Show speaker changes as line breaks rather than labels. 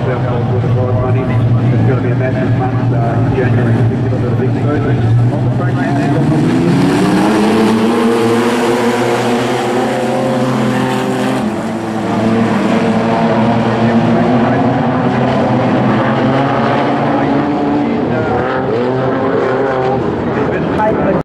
yourself with the prize money. It's going to be a massive month in January, particularly the big season. On the track,